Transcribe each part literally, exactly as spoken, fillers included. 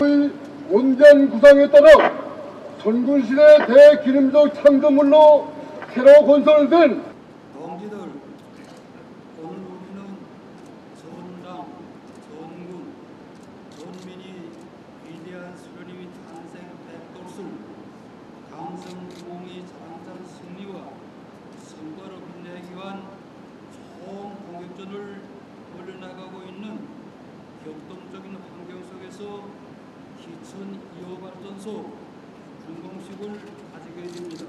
국가의 원대한 구상에 따라 전군시대 대기념적 창조물로 새로 건설된 동지들, 오늘 우리는 전당, 전군, 전민이 위대한 수련님이 탄생 백돌술, 강성공의 장장 승리와 성과로 빛내기 위한 총 공격전을 벌여나가고 있는 격동적인 환경 속에서 기천 이 호 발전소 준공식을 가지게 됩니다.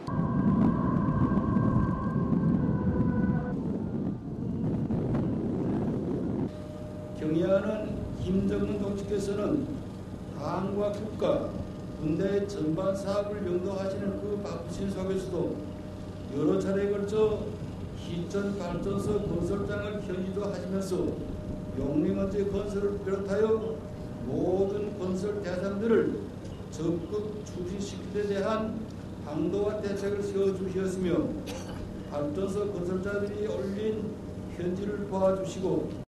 경의하는 김정은 동지께서는 당과 국가, 군대의 전반 사업을 영도하시는 그 바쁘신 속에서도 여러 차례에 걸쳐 기천 발전소 건설장을 견인도 하시면서 용림원제 건설을 비롯하여 모든 건설 대상들을 적극 추진시키는 데 대한 방도와 대책을 세워주셨으며 발전소 건설자들이 올린 편지를 도와주시고